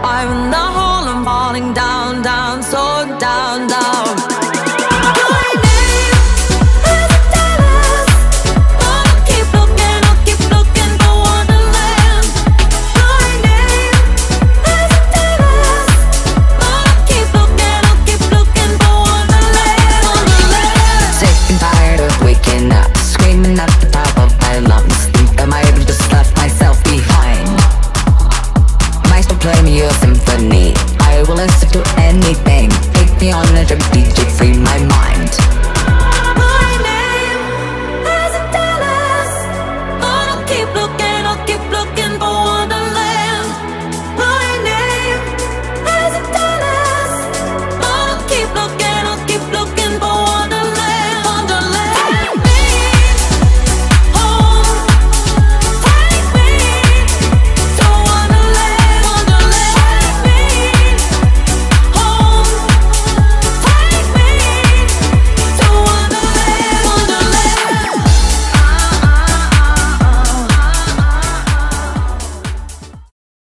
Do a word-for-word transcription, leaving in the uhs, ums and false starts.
I'm in the hole, I'm falling down, down, so down, down. My name is Dallas. I'll keep looking, I'll keep looking for Wonderland. My name is Dallas. I'll keep looking, I'll keep looking for Wonderland, Wonderland. Sick and tired of waking up, screaming at the top of my lungs. Think I might have just left myself behind. Might still play me a symphony. I will listen to anything. Take me on a trip, D J, free my mind.